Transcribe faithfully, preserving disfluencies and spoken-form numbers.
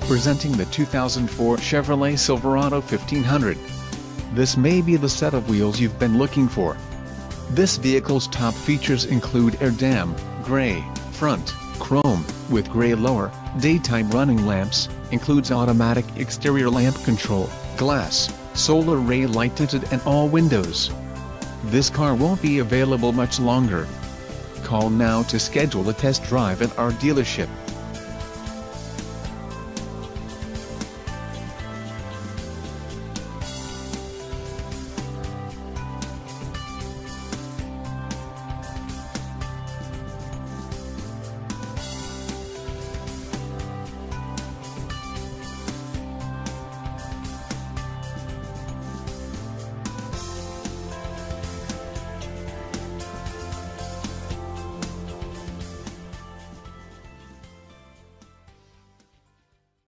Presenting the two thousand four Chevrolet Silverado fifteen hundred. This may be the set of wheels you've been looking for. This vehicle's top features include air dam, gray, front, chrome, with gray lower, daytime running lamps, includes automatic exterior lamp control, glass, solar ray light tinted and all windows. This car won't be available much longer. Call now to schedule a test drive at our dealership.